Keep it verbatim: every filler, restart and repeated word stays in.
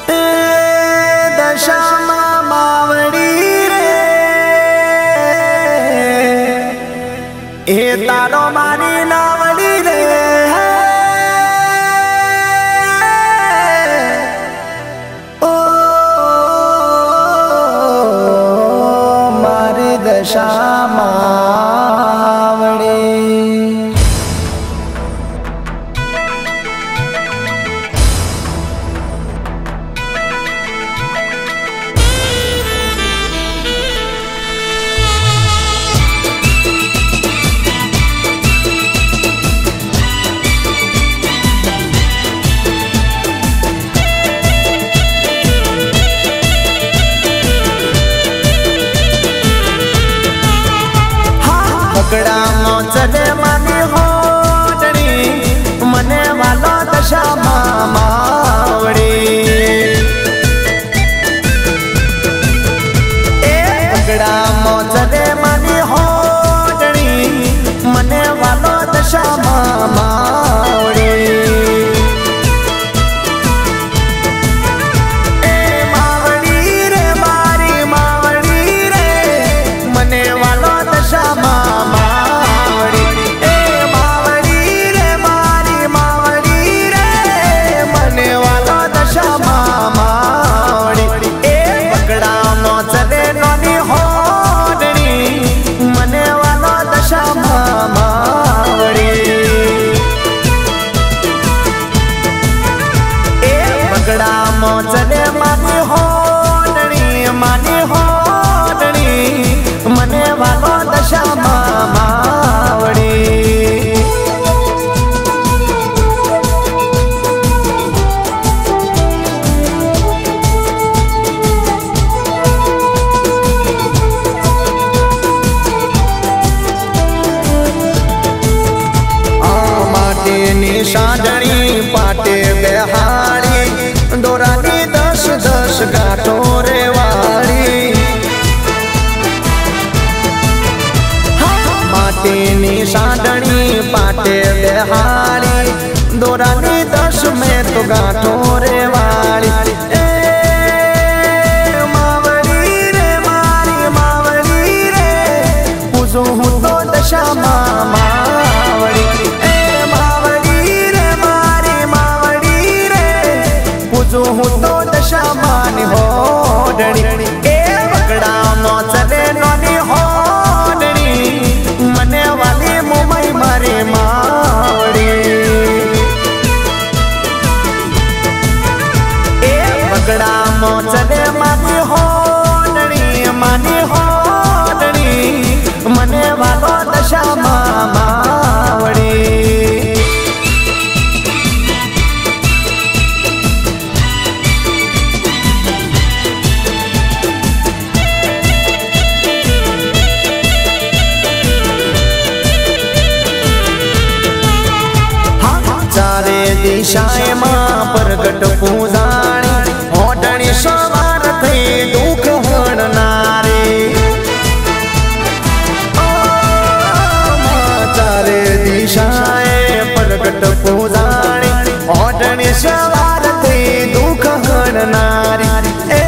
दशामा मावड़ी रे ए तारो मारी नावड़ी रे ओ मारी दशामा पकड़ा मोचले मानी होडनी मने वालो दशा मावड़ी ए पकड़ा मोचले मानी होडनी मने वालो दशा मावड़ी ए मावड़ी रे मारी मावड़ी रे मने वालो दशा मोचले मानी होडनी मानी होडनी मने वालो दशा मावड़ी माटी नी साजणी पाटे बेहाड़ी दोरानी दस दस गाठो रे वाली माटी नी साडणी पाटे बेहाड़ी दोरानी दस में तो गाठो रे वाली ए मावड़ी रे मारी मावड़ी रे पूजो हूँ तो दशा मावड़ी ए मावड़ी रे मारी मावड़ी रे पूजो हूँ तो दशा मानी होडनी ए पकड़ा मोचले नोनी होडनी मने वाली मुंबई मारी मावड़ी ए पकड़ा मोचले मानी होडनी मानी होडनी मने वालो दशा मावड़ी चारे दिशाएं मां प्रगट पूजाणी होडनी सवार थई दुख हणनारे चारे दिशाएं प्रगट पूजाणी होडनी सवार थई दुख हणनारी ए